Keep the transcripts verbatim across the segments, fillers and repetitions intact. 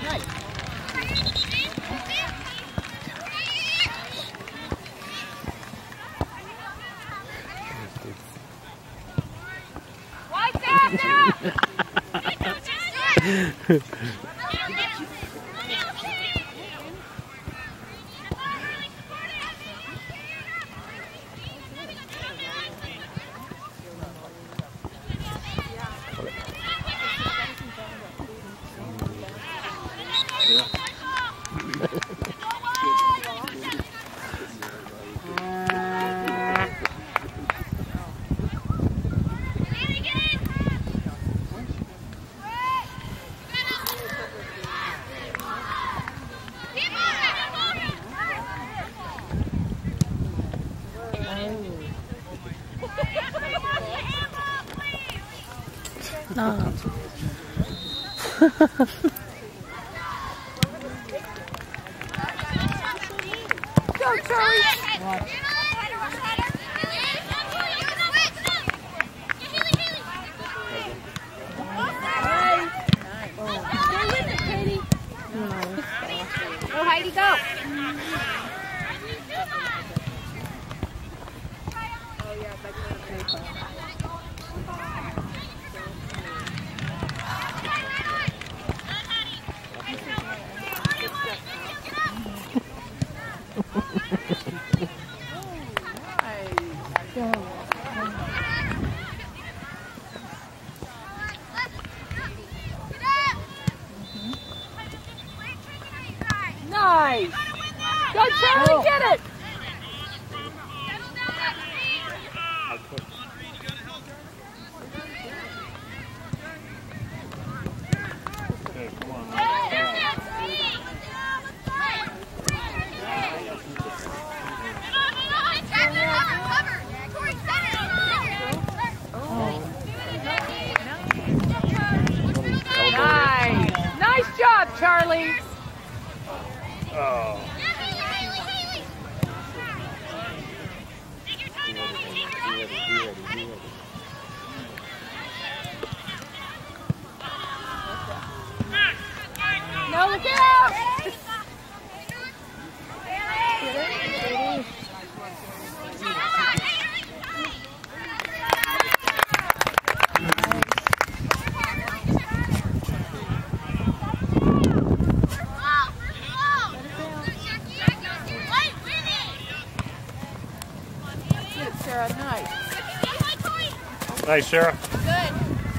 No. Go, Charlie! Watch. Go, Heidi, go! Nice! Go, Charlie, oh. Get it! Okay, come on. Nice! Nice job, Charlie! Oh. No, look out! Sarah, nice. Nice, Sarah. Good.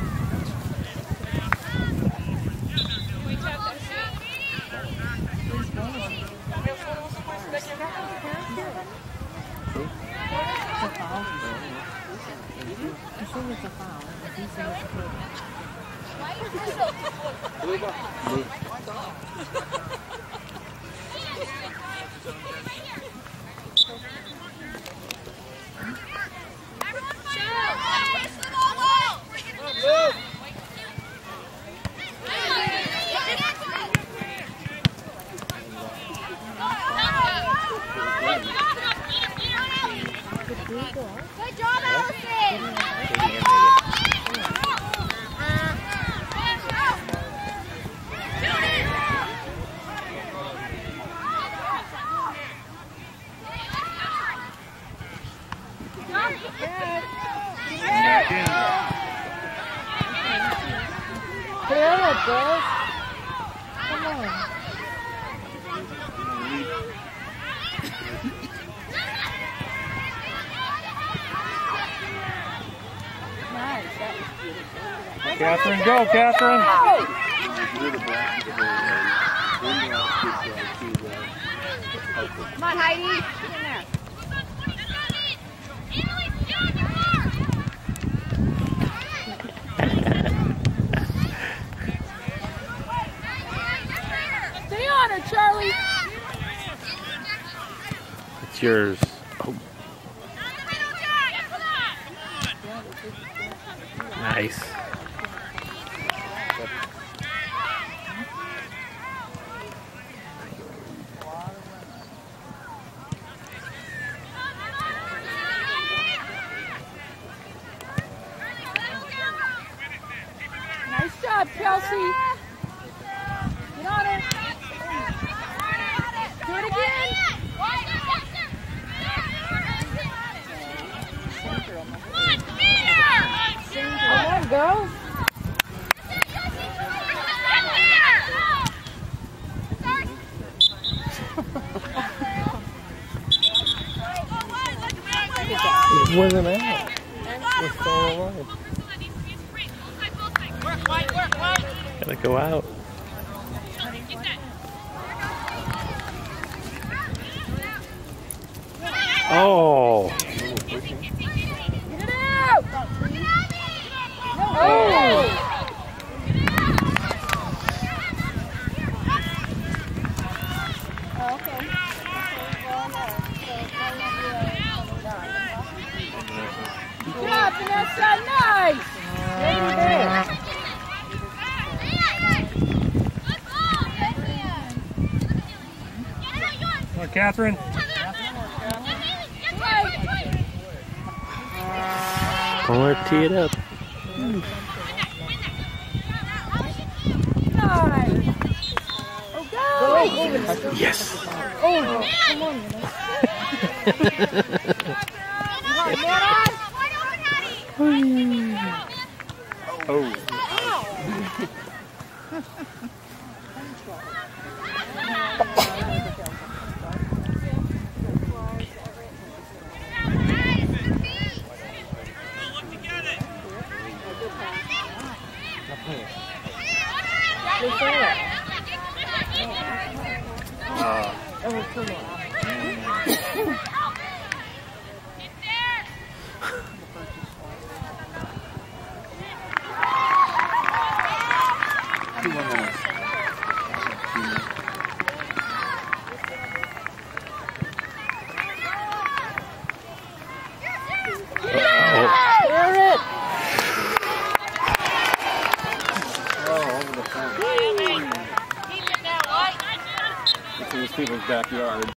Good job, Allison! Clear it, girls. Come on. Nice. That was beautiful. Catherine, go, Catherine. Come on, Heidi. Get in there. Stay on her, Charlie. It's yours. Oh. Nice. Nice job, Kelsey. Get on her. go. It wasn't out. It's still alive. Gotta go out. Oh. Get it out! Oh! Good job, Vanessa. Nice! Lady there. Come on, Catherine. Don't let her tee it up. Nice! Oh, go! Yes. Oh, come on, Oh. Uh. People's backyard.